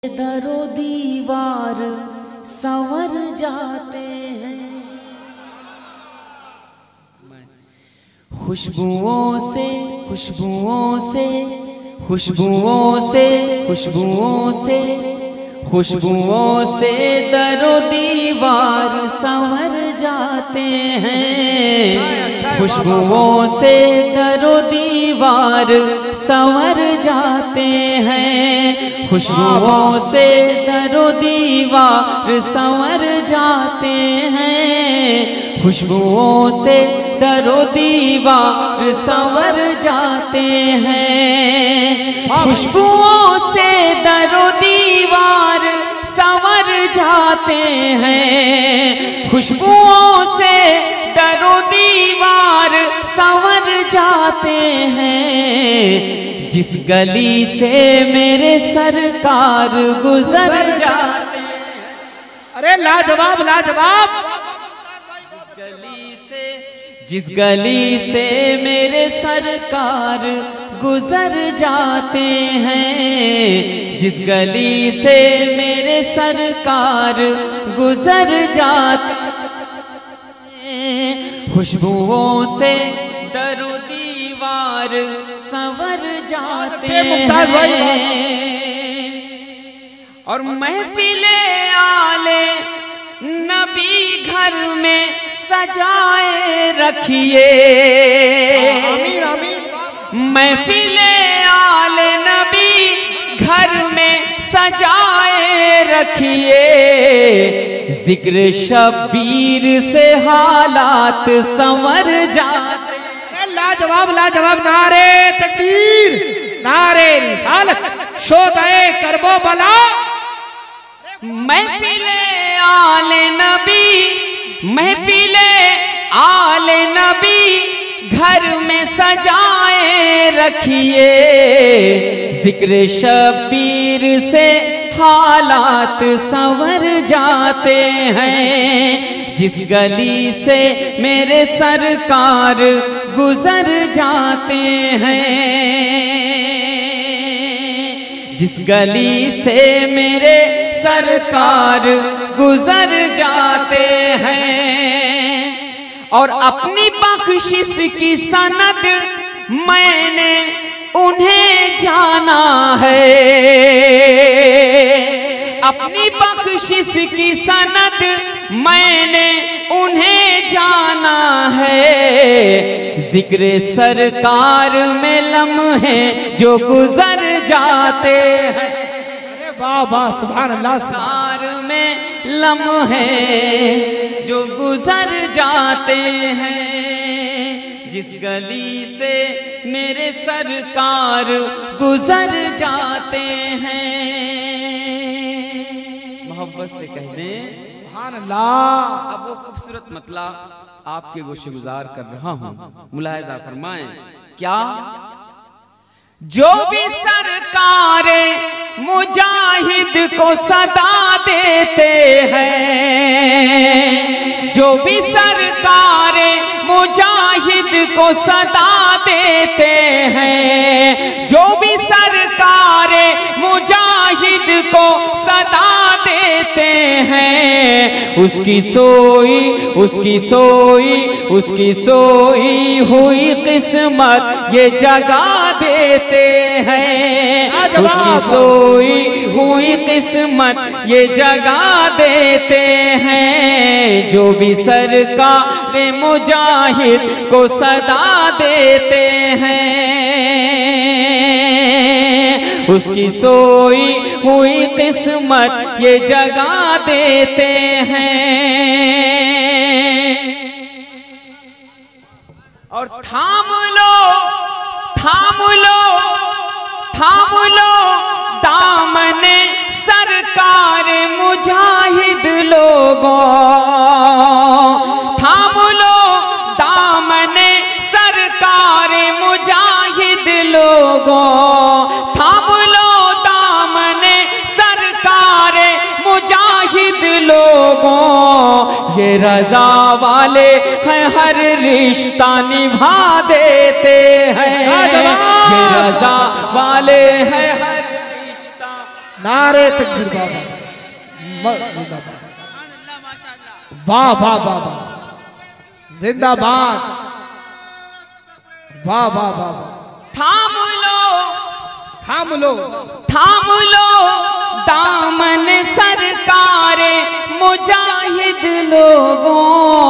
दरो दीवार संवर जाते हैं, खुशबुओं से खुशबुओं से खुशबुओं से खुशबुओं से खुशबुओं से दरो दीवार संवर जाते हैं, खुशबुओं से दरो दीवार संवर जाते हैं, खुशबुओं से दरो दीवार संवर जाते हैं, खुशबुओं से दरो दीवार संवर जाते हैं, खुशबुओं से दरो दीवार संवर जाते हैं, खुशबुओं से दरो दीवार संवर जाते हैं, जिस गली से मेरे सरकार गुजर जाते हैं। अरे लाजवाब लाजवाब। जिस गली से मेरे सरकार गुजर जाते हैं, जिस गली से मेरे सरकार गुजर जाते हैं, खुशबुओं से दरो दीवार संवर जाते हैं, और महफिले आले नबी घर में सजाए रखिए, आमीन आमीन। महफिले आले नबी घर में सजाए रखिए, जिक्र शब्बीर से हालात संवर जाते। लाजवाब लाजवाब। नारे तकबीर, नारे रिसालत, शोदाए करबो बला। महफिले आले नबी, महफिले आले नबी घर में सजाए रखिए, जिक्र शब्बीर से हालात संवर जाते हैं, जिस गली से मेरे सरकार गुजर जाते हैं, जिस गली से मेरे सरकार गुजर जाते हैं, और अपनी बख्शिश की सनद मैंने उन्हें जाना है, अपनी बख्शिश की सनद मैंने उन्हें जाना है, जिक्र सरकार में लम्हे जो गुजर जाते हैं। वाह वाह सुभान अल्लाह। सरकार में लम्हे जो गुजर जाते हैं, जिस गली से मेरे सरकार गुजर जाते हैं। मोहब्बत से कह दें सुभान अल्लाह। अब वो खूबसूरत मतला आपके गोशे गुजार कर रहा हूं, मुलाहिजा फरमाएं। क्या जो भी सरकार मुजाहिद को सदा देते हैं, जो भी सरकार मुजाहिद को सदा देते हैं, जो भी सरकार मुजाहिद को सदा देते हैं, उसकी सोई उसकी सोई उसकी सोई हुई किस्मत ये जगा देते हैं, उसकी सोई हुई किस्मत ये जगा देते हैं, जो भी सरकार मुजाहिद को सदा देते हैं, उसकी सोई हुई किस्मत ये जगा देते हैं। और थाम लो थाम लो थाम लो दामने सरकार मुजाहिद लोगों, थाम लो दामने सरकार मुजाहिद लोगों, थाम लो दामने सरकार मुजाहिद लोगों, ये रजा वाले हैं हर रिश्ता निभा देते हैं, ये रजा वाले हैं हर रिश्ता नारे तकबीर बाबा जिंदाबाद वाह वाह वाह वाह जिंदाबाद वाह वाह वाह थाम लो थाम लो थाम लो दामन सरकार मुजाहिद लोगों,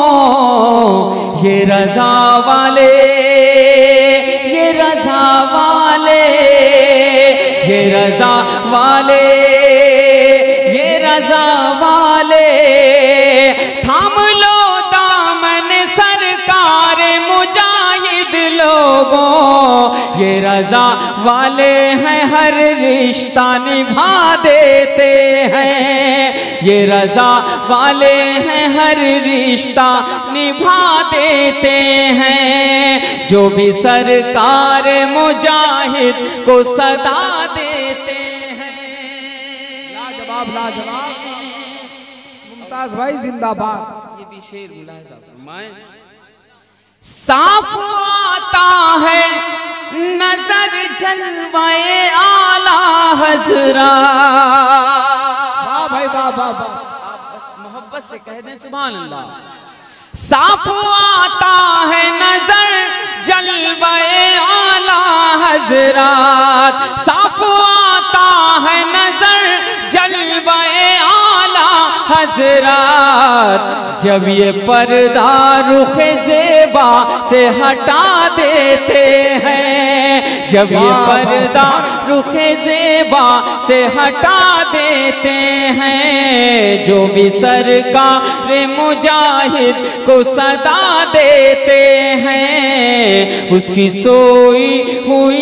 ये रजा वाले ये रजा वाले ये रजा वाले ये रजा वाले थाम लो दामन सरकार मुजाहिद लोगों, ये रजा वाले हैं हर रिश्ता निभा देते हैं, ये रजा वाले हैं हर रिश्ता निभा देते हैं, जो भी सरकार मुजाहिद को सदा देते हैं। लाजवाब लाजवाब मुमताज भाई जिंदाबाद। ये भी शेर मुलाहिजा फरमाएं। साफ आता है नजर जलवाए आला हजरा। वाह भाई वाह वाह वाह। आप बस मोहब्बत से कह दें सुभान अल्लाह। साफ आता है नजर जलवाए आला हजरात, साफ आता है नजर जलवाए आला हजरात, जब ये पर्दा रुखे ज़ेबा से हटा देते हैं, जब ये पर्दा रुखे ज़ेबा से हटा देते हैं, जो भी सरकार मुजाहिद को सदा देते हैं, उसकी सोई हुई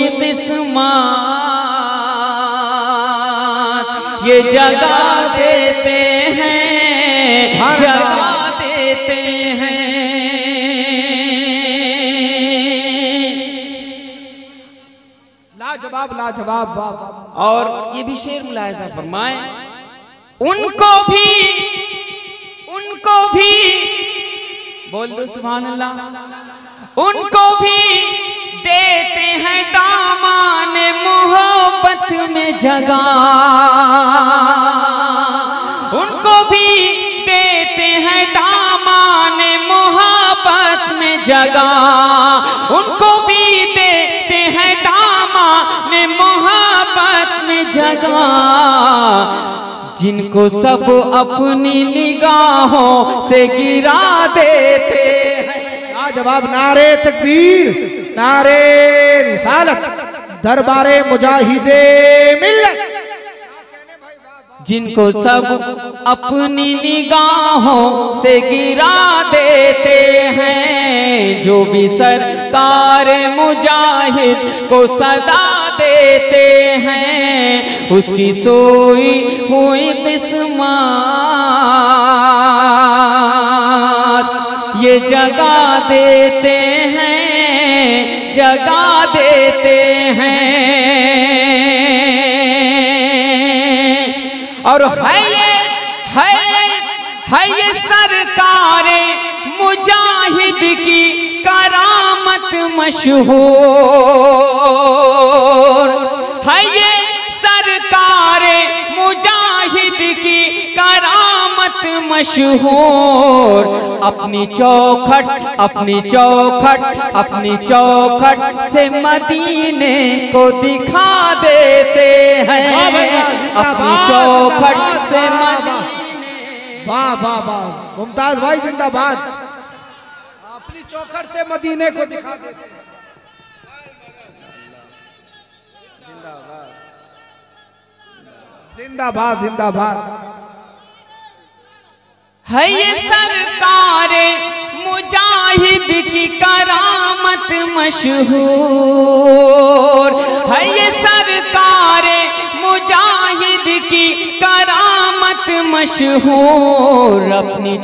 किस्मत ये जगा देते हैं, जगा देते हैं। लाजवाब लाजवाब वाह वाह। और ये भी शेर मुलाहिजा फरमाए। उनको भी बोल दो सुभान अल्लाह। उनको भी देते हैं दामान मोहब्बत में जगह, उनको भी देते हैं दामान मोहब्बत में जगह, उनको भी देते हैं दामान मोहब्बत में जगह, जिनको सब अपनी निगाहों से गिरा देते हैं। लाजवाब नारे तकबीर नारे रिसालत दरबारे मुजाहिदे मिल्लत। जिनको सब अपनी निगाहों से गिरा देते हैं, जो भी सरकार मुजाहिद को सदा देते हैं, उसकी सोई हुई किस्मत ये जगा देते हैं, जगा देते हैं। और है ये सरकार मुजाहिद की करामत मशहूर, है ये सरकार मुजाहिद की करामत मशहूर, अपनी चौखट से मदीने को दिखा देते हैं, अपनी चौखट से मदीने। वाह वाह वाह मुमताज भाई जिंदाबाद। अपनी चौखट से मदीने को दिखा देते हैं। जिंदाबाद जिंदाबाद। है ये सरकार मुजाहिद की करामत मशहूर, है ये सरकार मुजाहिद की करामत मशहूर, अपनी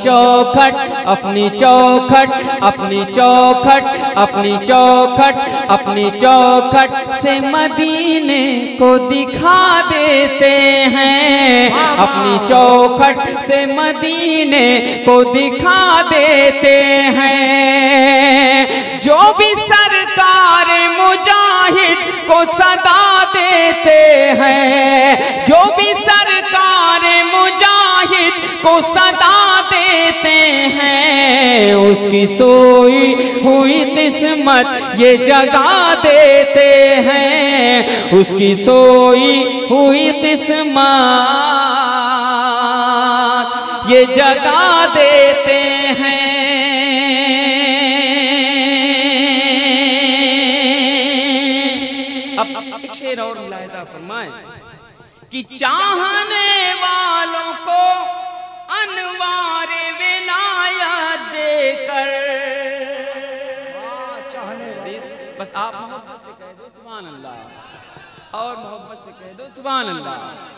चौखट से मदीने को दिखा देते हैं, अपनी चौखट से मदीने को दिखा देते हैं, जो भी सरकार मुजाहिद को सदा देते हैं, जो भी सरकार मुजाहिद को सदा देते हैं, उसकी सोई हुई किस्मत ये जगा देते हैं, उसकी सोई हुई किस्मत ये जगा देते हैं। अब एक शेर और मुलाहिजा फरमाएं कि चाहने वालों को अनवार विलायत देकर, चाहने वाले बस आप मोहब्बत से कह दो सुभान अल्लाह, और मोहब्बत से कह दो सुभान अल्लाह।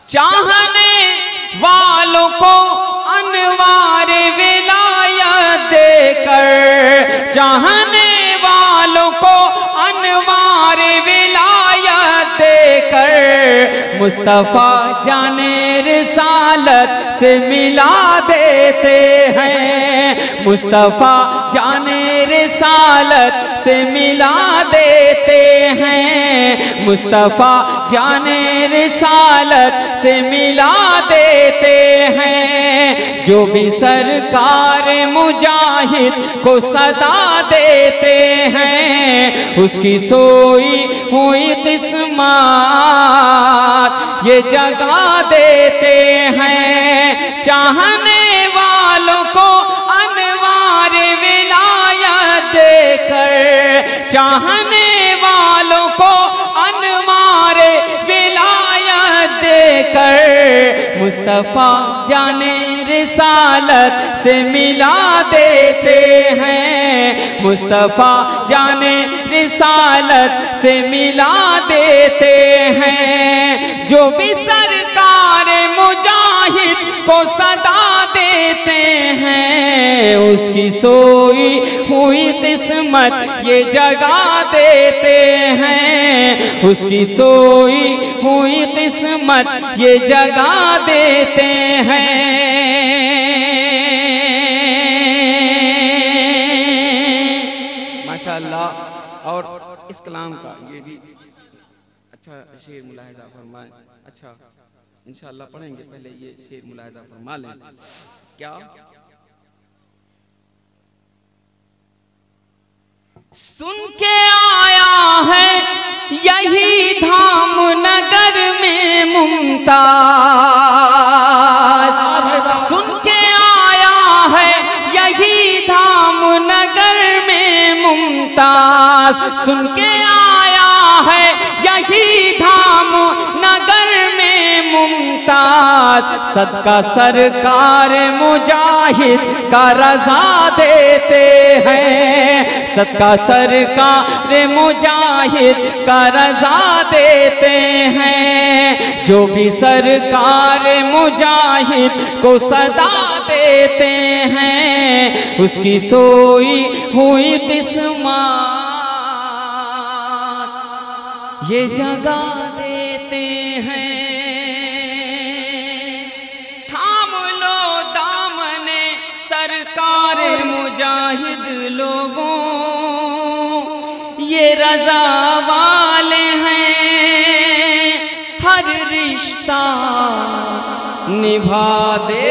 चाहने वालों को अनवार विलायत देकर, चाहने वालों को अनवार विलायत देकर, मुस्तफा जाने रिसालत से मिला देते हैं, मुस्तफा जाने रिसालत से मिला देते हैं, मुस्तफा जाने रिसालत से मिला देते हैं। जो भी सरकार मुजाहिद को सदा देते हैं, उसकी सोई हुई किस्मत ये जगा देते हैं। चाहने वालों को अनवार विलायत देकर, चाहने वालों को अनवार विलायत देकर, मुस्तफा जाने रिसालत से मिला देते हैं, मुस्तफा जाने रिसालत से मिला देते हैं। जो भी सरकार मुजाहिद को सदा देते हैं, उसकी सोई हुई किस्मत ये जगा देते हैं, उसकी सोई हुई किस्मत ये जगा देते हैं। माशाअल्लाह। और इस कलाम का ये भी अच्छा शेर मुलाहिजा फरमाएं। अच्छा इंशाअल्लाह पढ़ेंगे, पहले ये शेर मुलाहिजा फरमा लें। क्या सुन के आया है यही धाम नगर में मुमताज, सुन के आया है यही धाम नगर में मुमताज, सुन के आया है यही धाम नगर में मुमताज। सदका सरकार मुजाहिद का रजा देते हैं, सदका सरकार मुजाहिद का रजा देते हैं। जो भी सरकार मुजाहिद को सदा देते हैं, उसकी सोई हुई किस्मत ये जगा देते हैं। थाम लो दामने सरकार मुजाहिद लोगों, ये रजा वाले हैं, हर रिश्ता निभा दे